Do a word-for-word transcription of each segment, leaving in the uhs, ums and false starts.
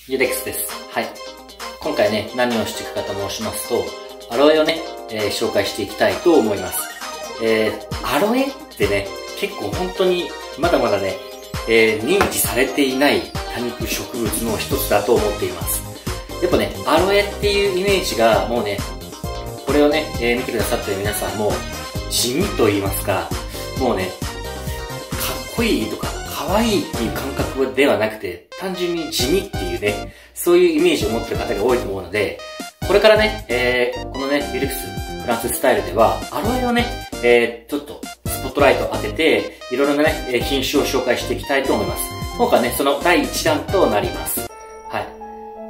ユデックスです。はい。今回ね、何をしていくかと申しますと、アロエをね、えー、紹介していきたいと思います。えー、アロエってね、結構本当にまだまだね、えー、認知されていない多肉植物の一つだと思っています。やっぱね、アロエっていうイメージがもうね、これをね、えー、見てくださってる皆さんも、地味と言いますか、もうね、かっこいいとか、可愛いっていう感覚ではなくて、単純に地味っていうね、そういうイメージを持ってる方が多いと思うので、これからね、えー、このね、ユデックスフランススタイルでは、アロエをね、えー、ちょっとスポットライトを当てて、いろいろなね、品種を紹介していきたいと思います。今回はね、そのだいいちだんとなります。はい。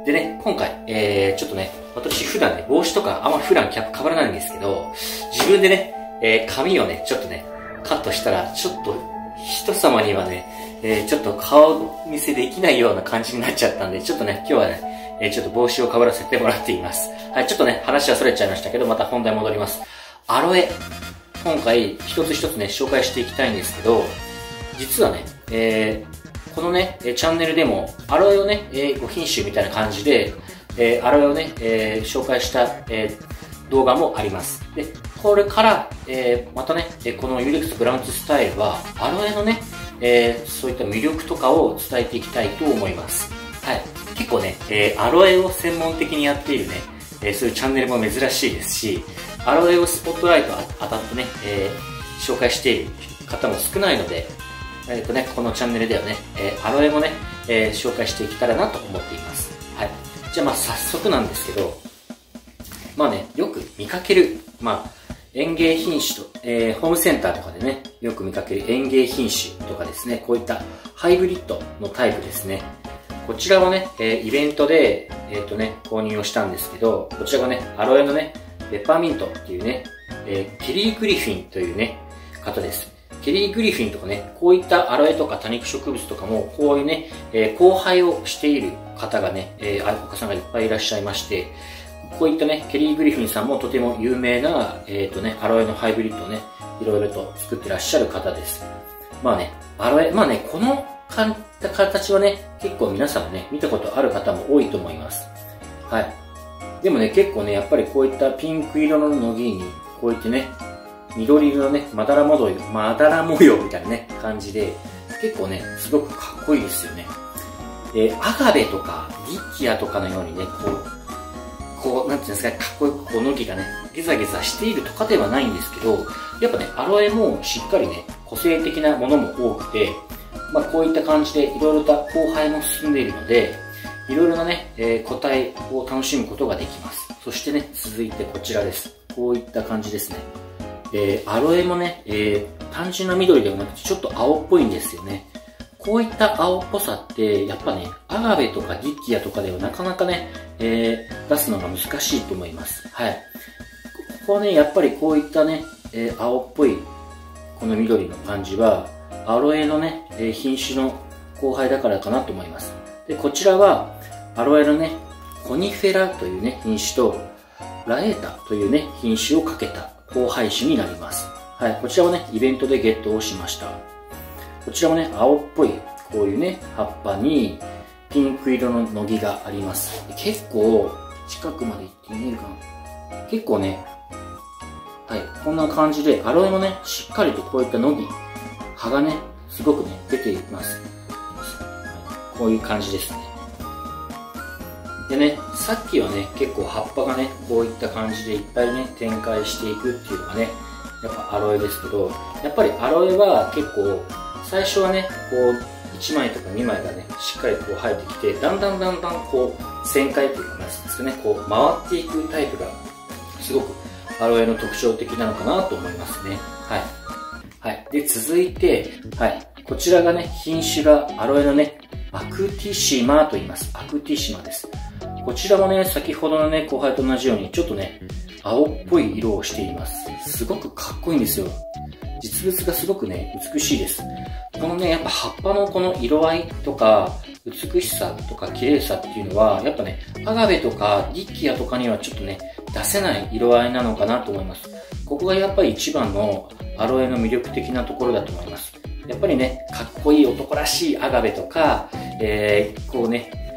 でね、今回、えー、ちょっとね、私普段ね、帽子とかあんまり普段キャップ被らないんですけど、自分でね、えー、髪をね、ちょっとね、カットしたら、ちょっと、人様にはね、えー、ちょっと顔見せできないような感じになっちゃったんで、ちょっとね、今日はね、えー、ちょっと帽子を被らせてもらっています。はい、ちょっとね、話はそれちゃいましたけど、また本題戻ります。アロエ。今回、一つ一つね、紹介していきたいんですけど、実はね、えー、このね、チャンネルでも、アロエをね、えー、ご品種みたいな感じで、えー、アロエをね、えー、紹介した、えー、動画もあります。で、これから、えー、またね、このユデックスフランススタイルは、アロエのね、えー、そういった魅力とかを伝えていきたいと思います。はい。結構ね、えー、アロエを専門的にやっているね、えー、そういうチャンネルも珍しいですし、アロエをスポットライト当たってね、えー、紹介している方も少ないので、えっとね、このチャンネルではね、えー、アロエもね、えー、紹介していけたらなと思っています。はい。じゃあまあ早速なんですけど、まあね、よく見かける、まあ、園芸品種と、えー、ホームセンターとかでね、よく見かける園芸品種とかですね、こういったハイブリッドのタイプですね。こちらはね、えー、イベントで、えっとね、購入をしたんですけど、こちらがね、アロエのね、ペッパーミントっていうね、えー、ケリー・グリフィンというね、方です。ケリー・グリフィンとかね、こういったアロエとか多肉植物とかも、こういうね、えー、交配をしている方がね、えー、お子さんがいっぱいいらっしゃいまして、こういったね、ケリー・グリフィンさんもとても有名な、えっとね、アロエのハイブリッドをね、いろいろと作ってらっしゃる方です。まあね、アロエ、まあね、この形はね、結構皆さんもね、見たことある方も多いと思います。はい。でもね、結構ね、やっぱりこういったピンク色のノギに、こういってね、緑色のね、まだら模様、まだら模様みたいなね、感じで、結構ね、すごくかっこいいですよね。で、アガベとか、リッキアとかのようにね、こう、こう、なんていうんですかね、かっこよくこう、ノギがね、ギザギザしているとかではないんですけど、やっぱね、アロエもしっかりね、個性的なものも多くて、まあこういった感じでいろいろと交配も進んでいるので、いろいろなね、えー、個体を楽しむことができます。そしてね、続いてこちらです。こういった感じですね。えー、アロエもね、えー、単純な緑ではなくてちょっと青っぽいんですよね。こういった青っぽさって、やっぱね、アガベとかディッキアとかではなかなかね、えー、出すのが難しいと思います。はい。ここはね、やっぱりこういったね、えー、青っぽい、この緑の感じは、アロエのね、えー、品種の交配だからかなと思います。で、こちらは、アロエのね、コニフェラというね、品種と、ラエータというね、品種をかけた交配種になります。はい。こちらはね、イベントでゲットをしました。こちらもね、青っぽい、こういうね、葉っぱに、ピンク色のノギがあります。結構、近くまで行って見えるかな。結構ね、はい、こんな感じで、アロエもね、しっかりとこういったノギ、葉がね、すごくね、出ています。こういう感じですね。でね、さっきはね、結構葉っぱがね、こういった感じでいっぱいね、展開していくっていうのがね、やっぱアロエですけど、やっぱりアロエは結構、最初はね、こう、いちまいとかにまいがね、しっかりこう生えてきて、だんだんだんだんこう、旋回というか、なんですかね、こう、回っていくタイプが、すごくアロエの特徴的なのかなと思いますね。はい。はい。で、続いて、はい。こちらがね、品種がアロエのね、アクティシマと言います。アクティシマです。こちらもね、先ほどのね、交配と同じように、ちょっとね、青っぽい色をしています。すごくかっこいいんですよ。実物がすごくね、美しいです。このね、やっぱ葉っぱのこの色合いとか、美しさとか綺麗さっていうのは、やっぱね、アガベとかディッキアとかにはちょっとね、出せない色合いなのかなと思います。ここがやっぱり一番のアロエの魅力的なところだと思います。やっぱりね、かっこいい男らしいアガベとか、えー、こうね、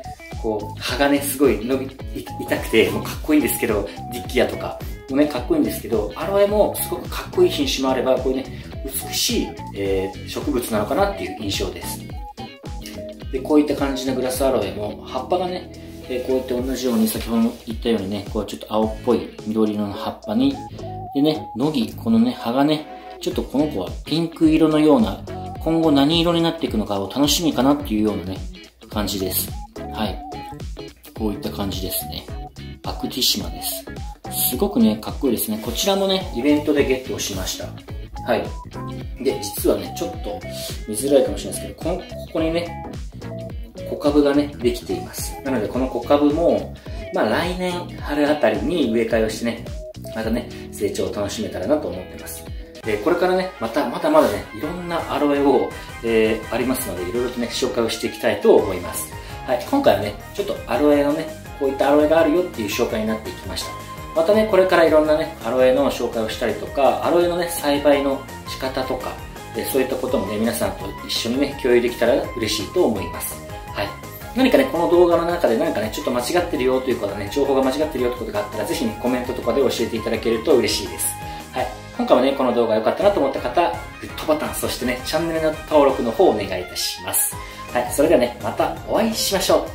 こう、葉がね、すごい伸び、痛くて、もうかっこいいんですけど、ディッキアとかもね、かっこいいんですけど、アロエもすごくかっこいい品種もあれば、こういうね、美しい、えー、植物なのかなっていう印象です。で、こういった感じのグラスアロエも、葉っぱがね、えー、こうやって同じように、先ほど言ったようにね、こうちょっと青っぽい緑色の葉っぱに、でね、ノギ、このね、葉がね、ちょっとこの子はピンク色のような、今後何色になっていくのかを楽しみかなっていうようなね、感じです。はい。こういった感じですね。アクティシマです。すごくね、かっこいいですね。こちらもね、イベントでゲットをしました。はい。で、実はね、ちょっと見づらいかもしれないですけど、この、ここにね、小株がね、できています。なので、この小株も、まあ来年春あたりに植え替えをしてね、またね、成長を楽しめたらなと思ってます。で、これからね、また、まだまだね、いろんなアロエを、えー、ありますので、いろいろとね、紹介をしていきたいと思います。はい、今回はね、ちょっとアロエのね、こういったアロエがあるよっていう紹介になっていきました。またね、これからいろんなね、アロエの紹介をしたりとか、アロエのね、栽培の仕方とか、でそういったこともね、皆さんと一緒にね、共有できたら嬉しいと思います。はい。何かね、この動画の中で何かね、ちょっと間違ってるよということね、情報が間違ってるよということがあったら、ぜひね、コメントとかで教えていただけると嬉しいです。はい。今回はね、この動画良かったなと思った方、グッドボタン、そしてね、チャンネルの登録の方をお願いいたします。はい。それではね、またお会いしましょう。